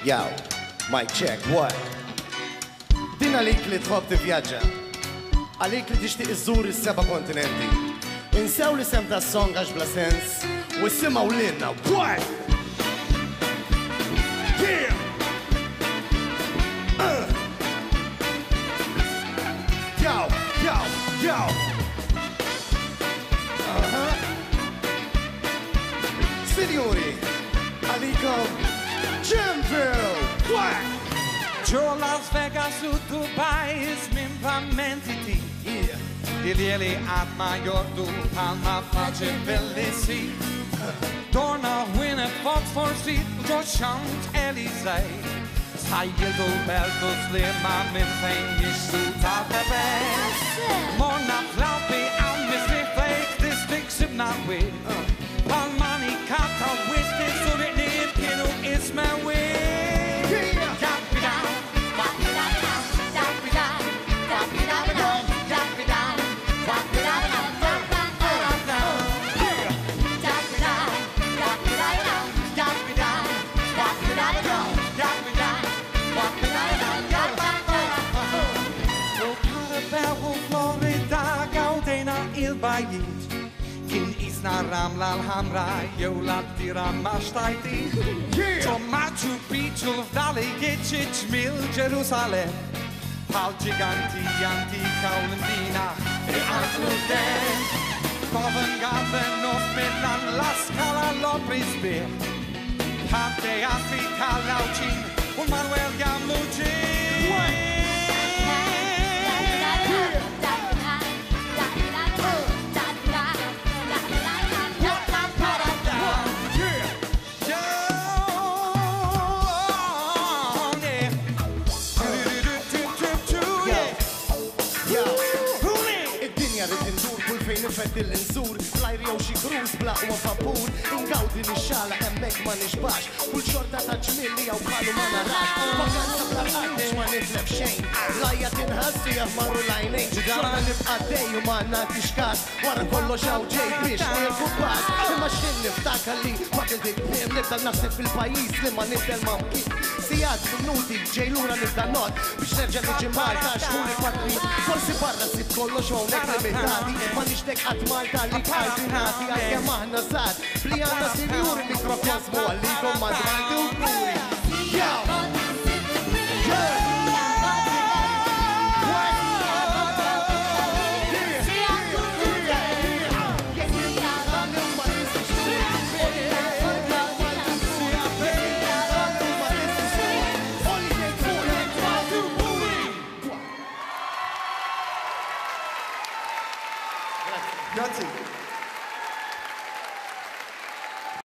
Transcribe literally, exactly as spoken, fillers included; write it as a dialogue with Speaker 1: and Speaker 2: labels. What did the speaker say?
Speaker 1: Yow, mic check, what? Din għalik li tħobb tivvjaġġa, għalik li tixtieq iżżur is-seba' kontinenti. Insew li sem ta' song għax bla sens, u simgħu lilna, what? Yeah! Uh. Yow, yow, yow! Uh-huh. Signori, għalikom Janvil, what?
Speaker 2: Ġo Las Vegas u Dubai ismin pammentiti.
Speaker 1: Yeah.
Speaker 2: Il-jeli għadma jordu palma faċin billissi. Dorna wina Fox for Street ġo xant Elizej. Sajjildu beltus li ma minn fejn jixtu ta' bebes. Morna flaupi għal misli fejk distik sibna wid. Palmani kata wid disur li kienu isme wid. Kien isna ramla l-ħamra jew l-addira ma xtajti. Ġo Machu Picchu f'dali jieċiċ mill-Ġerusalem. Bħal ġiganti antika u l-Indina iqatlu den. Covent Garden of Milan, la Scala l-Opry's bir. Bħal teatri tal-Lawċin u Manuel jamlu ġin. Nifed il-insur, flajri jew xi kruz bla u vapur, ingawdi nixxala hemmhekk ma nixbax, kull xorta ta' ġmilli jew bħalu ma narax, vakanza bla ħaddix ma nitlef xejn, lajja tinħassi jafmarru l-għajnejn, xorta nibqa' dej u ma nagħtix każ, wara kollox hawn ġej biex nieħu pass, imma x'in niftakar li fadil dik kliem nibda naħseb fil-pajjiż li ma nibdel ma mkien. Sijad minuti ġej lura nibda not biex nerġa' niġi Malta x'huli patri, forsi barra sib kollox hawnhekk limitati, ma nixtek qatt Malta li kardinati għal-kem aħna żgħar, bli għandna sinjuri Mikrokozmu għallikom madranti u kuri. Grazie.